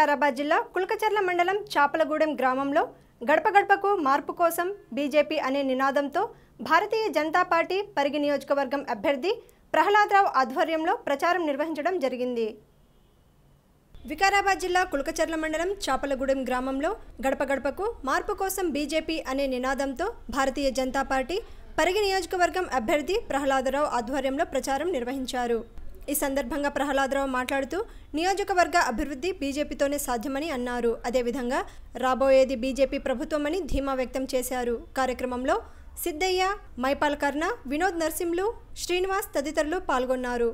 వికారాబాద్ జిల్లా కుల్కచర్ల మండలం చాపలగూడెం గ్రామంలో గడపగడపకు మార్పు కోసం బీజేపీ అనే నినాదంతో భారతీయ జనతా పార్టీ పరిగి నియోజకవర్గం అభ్యర్థి ప్రహ్లాదరావు ఆధ్వర్యంలో ప్రచారం నిర్వహించడం జరిగింది. వికారాబాద్ జిల్లా కుల్కచర్ల మండలం చాపలగూడెం గ్రామంలో గడపగడపకు మార్పు కోసం బీజేపీ అనే నినాదంతో భారతీయ జనతా పార్టీ పరిగి నియోజకవర్గం అభ్యర్థి ప్రహ్లాదరావు ఆధ్వర్యంలో ప్రచారం నిర్వహించారు. ఈ సందర్భంగా ప్రహ్లాదరావు మాట్లాడుతూ నియోజకవర్గ అభివృద్ధి బీజేపీతోనే సాధ్యమని అన్నారు. అదేవిధంగా రాబోయేది బీజేపీ ప్రభుత్వమని ధీమా వ్యక్తం చేశారు. కార్యక్రమంలో సిద్ధయ్య, మైపాల్ కర్ణ, వినోద్ నర్సింహులు, శ్రీనివాస్ తదితరులు పాల్గొన్నారు.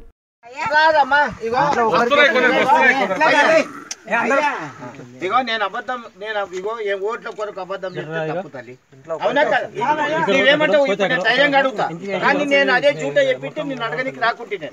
నేను అబద్ధం ఏం ఓట్ల కొరకు అబద్ధం చెప్తే తప్పు తల్లి. అవునా కదా? నువ్వేమంటావు? ఇప్పుడు నేను ధైర్యంగా అడుగుతా, కానీ నేను అదే చూట చెప్పితే నేను అడగనికి రాకుంటే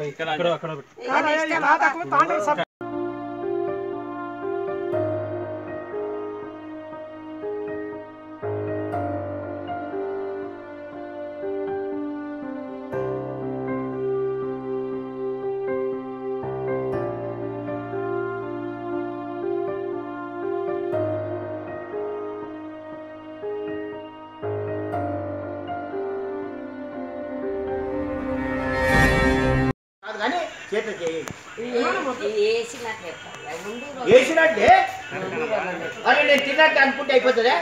వేసినట్టే అరే నేను తిన్నట్టు అనుకుంటే అయిపోతుందా?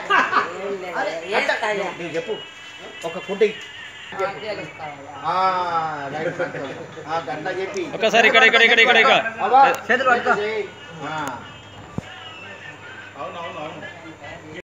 చెప్పు ఒక కుంటి గంట చెప్పి ఒకసారి అవునవును.